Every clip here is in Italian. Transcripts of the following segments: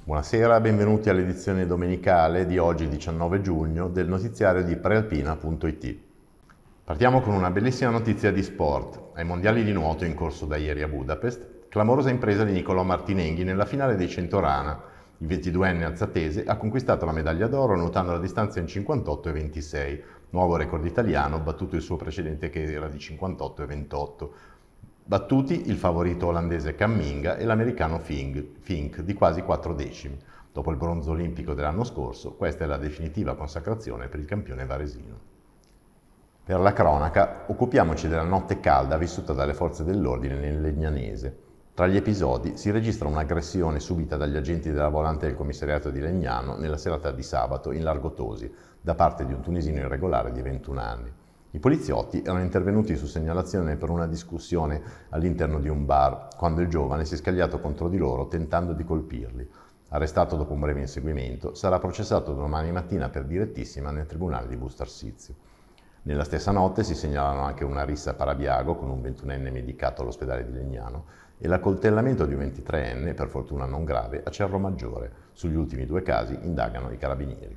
Buonasera, benvenuti all'edizione domenicale di oggi 19 giugno del notiziario di prealpina.it. Partiamo con una bellissima notizia di sport. Ai mondiali di nuoto in corso da ieri a Budapest, clamorosa impresa di Nicolò Martinenghi nella finale dei 100 rana. Il 22enne alzatese ha conquistato la medaglia d'oro nuotando la distanza in 58,26, nuovo record italiano, battuto il suo precedente che era di 58,28. Battuti il favorito olandese Kamminga e l'americano Fink di quasi 4 decimi. Dopo il bronzo olimpico dell'anno scorso, questa è la definitiva consacrazione per il campione varesino. Per la cronaca, occupiamoci della notte calda vissuta dalle forze dell'ordine nel Legnanese. Tra gli episodi si registra un'aggressione subita dagli agenti della volante del commissariato di Legnano nella serata di sabato in Largo Tosi da parte di un tunisino irregolare di 21 anni. I poliziotti erano intervenuti su segnalazione per una discussione all'interno di un bar, quando il giovane si è scagliato contro di loro tentando di colpirli. Arrestato dopo un breve inseguimento, sarà processato domani mattina per direttissima nel tribunale di Busto Arsizio. Nella stessa notte si segnalano anche una rissa a Parabiago con un 21enne medicato all'ospedale di Legnano e l'accoltellamento di un 23enne, per fortuna non grave, a Cerro Maggiore. Sugli ultimi due casi indagano i carabinieri.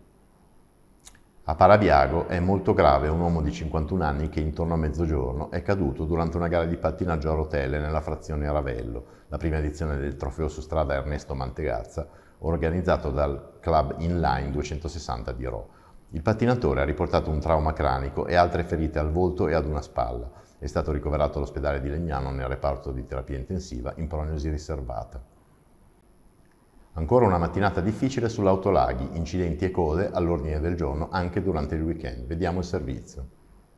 A Parabiago è molto grave un uomo di 51 anni che intorno a mezzogiorno è caduto durante una gara di pattinaggio a rotelle nella frazione Ravello, la prima edizione del trofeo su strada Ernesto Mantegazza, organizzato dal club Inline 260 di Rho. Il pattinatore ha riportato un trauma cranico e altre ferite al volto e ad una spalla. È stato ricoverato all'ospedale di Legnano nel reparto di terapia intensiva in prognosi riservata. Ancora una mattinata difficile sull'autolaghi, incidenti e code all'ordine del giorno anche durante il weekend. Vediamo il servizio.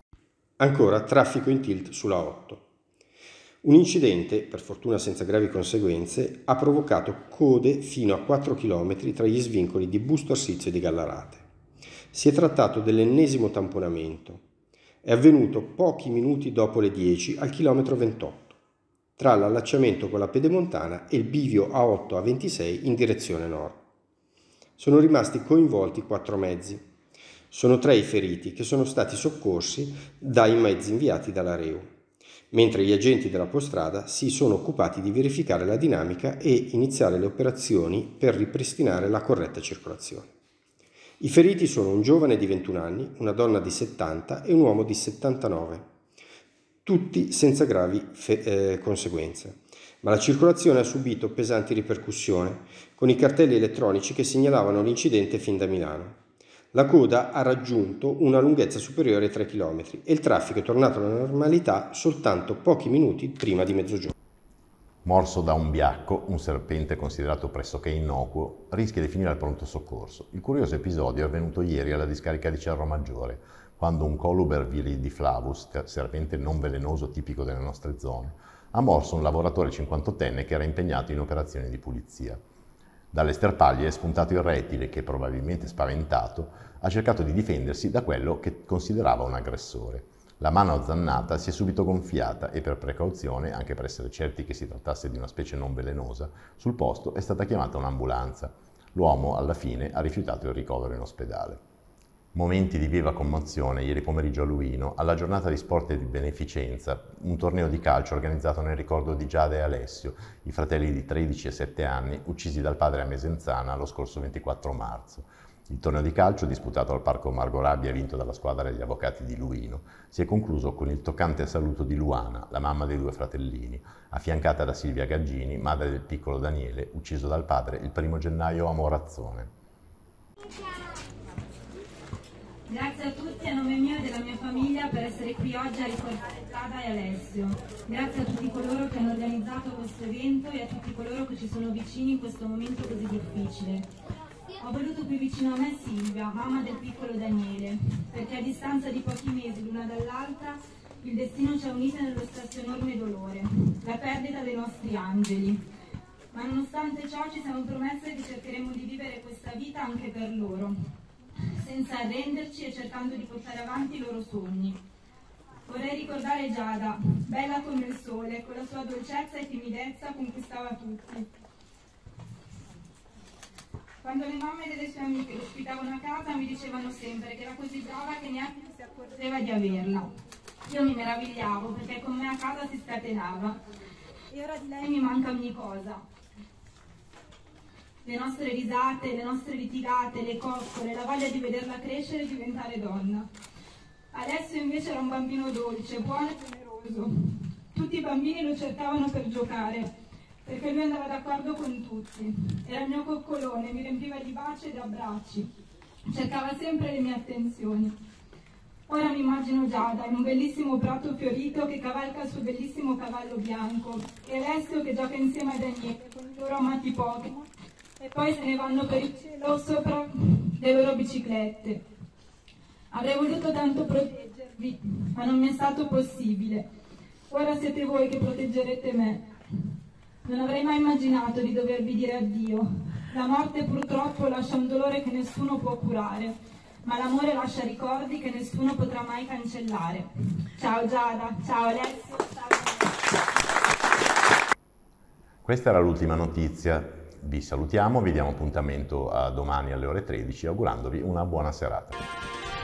Ancora traffico in tilt sulla 8. Un incidente, per fortuna senza gravi conseguenze, ha provocato code fino a 4 km tra gli svincoli di Busto Arsizio e di Gallarate. Si è trattato dell'ennesimo tamponamento. È avvenuto pochi minuti dopo le 10 al chilometro 28. Tra l'allacciamento con la Pedemontana e il bivio A8 A26 in direzione nord. Sono rimasti coinvolti 4 mezzi. Sono 3 i feriti che sono stati soccorsi dai mezzi inviati dalla REU, mentre gli agenti della Postrada si sono occupati di verificare la dinamica e iniziare le operazioni per ripristinare la corretta circolazione. I feriti sono un giovane di 21 anni, una donna di 70 e un uomo di 79. Tutti senza gravi conseguenze, ma la circolazione ha subito pesanti ripercussioni, con i cartelli elettronici che segnalavano l'incidente fin da Milano. La coda ha raggiunto una lunghezza superiore ai 3 km e il traffico è tornato alla normalità soltanto pochi minuti prima di mezzogiorno. Morso da un biacco, un serpente considerato pressoché innocuo, rischia di finire al pronto soccorso. Il curioso episodio è avvenuto ieri alla discarica di Cerro Maggiore, quando un Coluber viridiflavus, serpente non velenoso tipico delle nostre zone, ha morso un lavoratore 58enne che era impegnato in operazioni di pulizia. Dalle sterpaglie è spuntato il rettile che, probabilmente spaventato, ha cercato di difendersi da quello che considerava un aggressore. La mano azzannata si è subito gonfiata e per precauzione, anche per essere certi che si trattasse di una specie non velenosa, sul posto è stata chiamata un'ambulanza. L'uomo, alla fine, ha rifiutato il ricovero in ospedale. Momenti di viva commozione ieri pomeriggio a Luino, alla giornata di sport e di beneficenza, un torneo di calcio organizzato nel ricordo di Giada e Alessio, i fratelli di 13 e 7 anni, uccisi dal padre a Mesenzana lo scorso 24 marzo. Il torneo di calcio, disputato al Parco Margorabbia e vinto dalla squadra degli avvocati di Luino, si è concluso con il toccante saluto di Luana, la mamma dei due fratellini, affiancata da Silvia Gaggini, madre del piccolo Daniele, ucciso dal padre il 1° gennaio a Morazzone. Grazie a tutti a nome mio e della mia famiglia per essere qui oggi a ricordare Giada e Alessio. Grazie a tutti coloro che hanno organizzato questo evento e a tutti coloro che ci sono vicini in questo momento così difficile. Ho voluto qui vicino a me Silvia, mamma del piccolo Daniele, perché a distanza di pochi mesi l'una dall'altra il destino ci ha unite nello stesso enorme dolore, la perdita dei nostri angeli. Ma nonostante ciò ci siamo promesse che cercheremo di vivere questa vita anche per loro, senza arrenderci e cercando di portare avanti i loro sogni. Vorrei ricordare Giada, bella come il sole, con la sua dolcezza e timidezza conquistava tutti. Quando le mamme delle sue amiche lo ospitavano a casa mi dicevano sempre che era così brava che neanche si accorgeva di averla. Io mi meravigliavo perché con me a casa si scatenava e ora di lei mi manca ogni cosa. le nostre risate, le nostre litigate, le coccole, la voglia di vederla crescere e diventare donna. Alessio invece era un bambino dolce, buono e generoso. Tutti i bambini lo cercavano per giocare, perché lui andava d'accordo con tutti. Era il mio coccolone, mi riempiva di baci e di abbracci. Cercava sempre le mie attenzioni. Ora mi immagino Giada in un bellissimo prato fiorito che cavalca il suo bellissimo cavallo bianco e Alessio che gioca insieme a Daniele con i loro amati Pokémon e poi se ne vanno per il cielo sopra le loro biciclette. Avrei voluto tanto proteggervi, ma non mi è stato possibile. Ora siete voi che proteggerete me. Non avrei mai immaginato di dovervi dire addio. La morte purtroppo lascia un dolore che nessuno può curare. Ma l'amore lascia ricordi che nessuno potrà mai cancellare. Ciao Giada, ciao Alessio, ciao Alessio. Questa era l'ultima notizia. Vi salutiamo, vi diamo appuntamento a domani alle ore 13, augurandovi una buona serata.